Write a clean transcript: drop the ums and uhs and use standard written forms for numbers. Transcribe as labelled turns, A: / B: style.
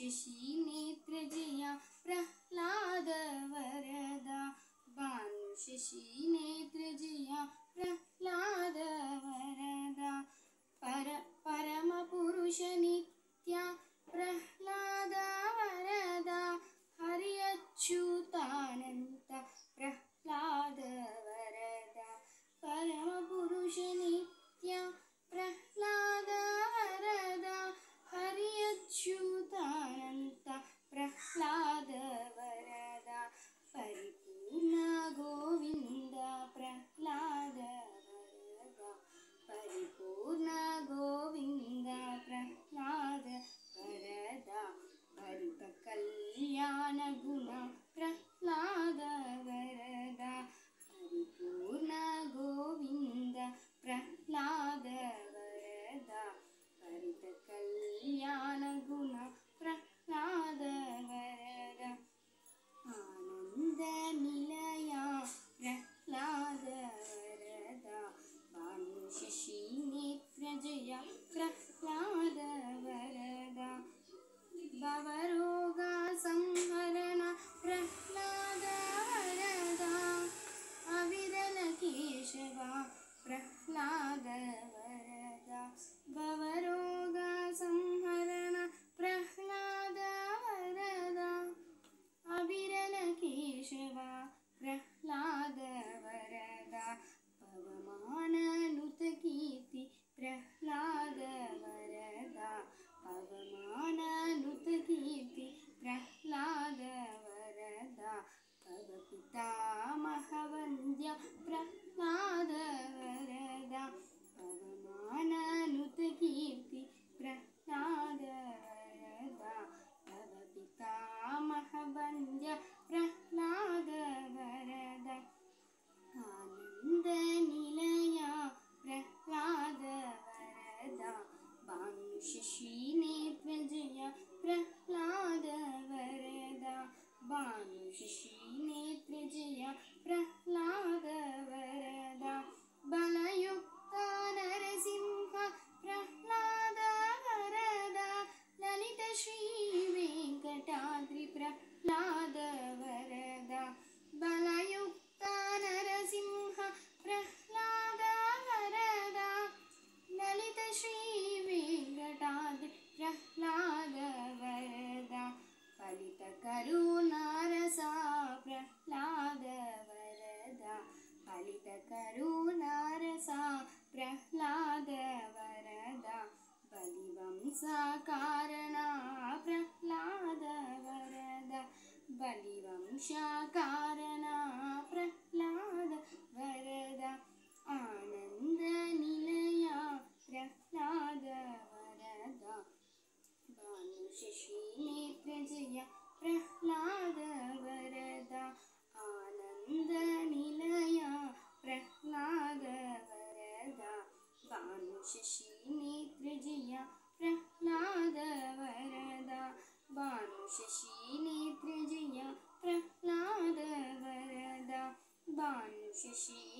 A: भानुशशीनेत्रजया प्रह्लादवरदा भानुशशीनेत्रजया प्रह्लादवरदा परमपुरुषनित्या प्रह्लादवरदा हरि अच्युतानन्त प्रह्लादवरदा परमपुरुषनित्या प्रह्लादवरदा हरि अच्युतानन्त प्रह्लादवरदा परिपूर्ण गोविन्द प्रह्लादवरदा परिपूर्ण गोविन्द प्रह्लादवरदा परितकल्याण गुण प्रह्लादवरदा परिपूर्ण गोविन्द प्रह्लादवरदा परितकल्याण गुण प्रह्लादवरदा आनन्द निलया प्रह्लादवरदा भानुशशीनेत्रजया प्रह्लादवरदा भवरोगा संहरण प्रह्लादवरदा अविरल केशवा प्रह्लादवरदा भवरोगा संहरण प्रह्लादवरदा अविरल केशवा प्रह्लादवरदा पवमाननुत कीर्ति प्रह्लादवरदा पवमाननुत कीर्ति प्रह्लादवरदा तव पितामहवन्द्य प्रह्लादवरदा पवमाननुत कीर्ति प्रह्लादवरदा तव पितामहवन्द्य प्रह्लादवरदा आनन्द निलया प्रह्लादवरदा भानुशशीनेत्रजया प्रह्लादवरदा भानुशशीनेत्रजया प्रह्लादवरदा बलयुक्ता नरसिंह प्रह्लादवरदा ललित श्रीवेङ्कटाद्रि प्रह्लादवरदा बलयुक्ता नरसिंह प्रह्लादवरदा ललित श्रीवेङ्कटाद्रि प्रह्लादवरदा फलित करुणारसा प्रह्लादवरदा फलित करुणारसा प्रह्लादवरदा बलिवंशकारणा प्रह्लादवरदा बलिवंशकारणा प्रह्लादवरदा आनन्द निलया प्रह्लादवरदा भानुशशीनेत्रजया प्रह्लादवरदा आनन्द निलया प्रह्लादवरदा भानुशशीनेत्रजया प्रह्लादवरदा भानुशशीनेत्रजया प्रह्लादवरदा भानुशशी